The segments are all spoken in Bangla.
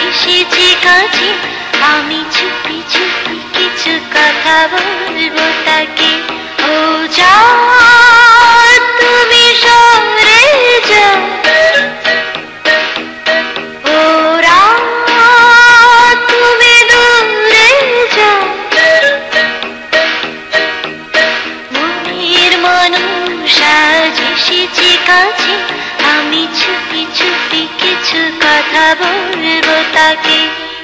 এসেছি কাছে, আমি চুপি চুপি কিছু কথা বলবো তাকে। ও যাও তুমি সরে যাও, ও রাত তুমি দূরে যাও, মনের মানুষ আজ এসেছি কাছে, আমি চুপি চুপি কিছু কথা বলবো তাকে।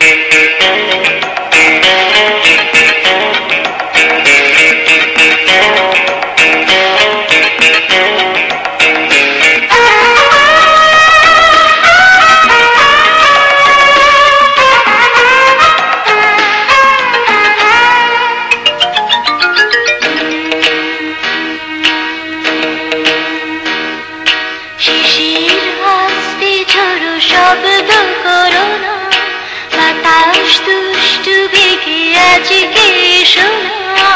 শিশির হাসতে ঝড়ো শব্দ করো না, বাতাস দুষ্টু বেগে আজকে শোনা।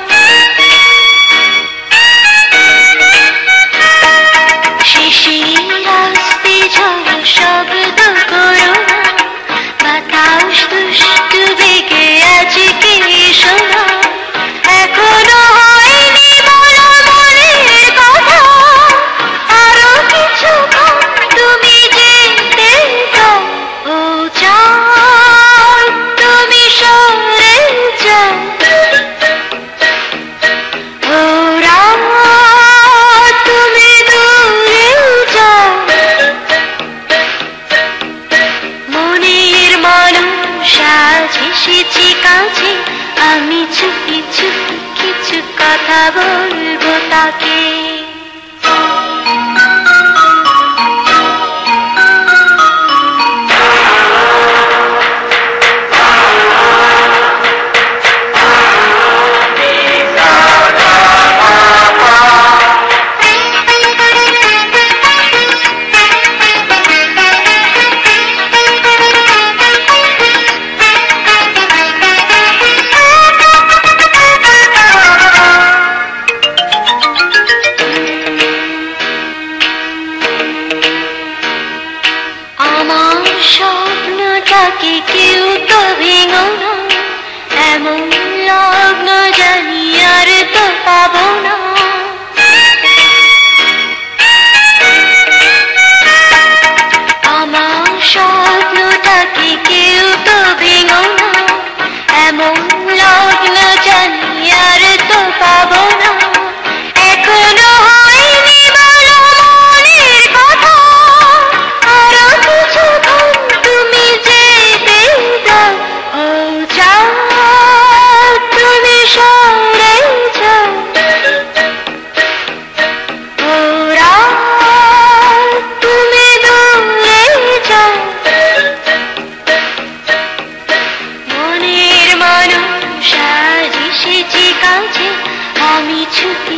শিশির হাসতে ঝড়ো শব্দ করো না, বাতাস দুষ্টু বেগে আজকে শোনা। এখনো হয়নি বলো মনের কথা, আরো কিছুক্ষণ তুমি যেতে দাও। ও যাও তুমি সরে যাও, ও রাত তুমি দূরে যাও, মনের মানুষ আজ এসেছি কাছে, আমি চুপি চুপি কিছু কথা বলবো তাকে। আমার স্বপ্নটাকে কেউ তো ভেঙো না, এমন লগ্ন জানি আর তো পাবো না। আমার স্বপ্নটাকে কেউ তো ভেঙো না, এমন লগ্ন জানি আর তো পাবো না। এখনো হয়নি বলো মনের কথা, আরো কিছুক্ষণ তুমি যেতে দাও। ও যাও তুমি সরে যাও, ও রাত তুমি দূরে যাও, মনের মানুষ আজ এসেছি কাছে, আমি ছুটি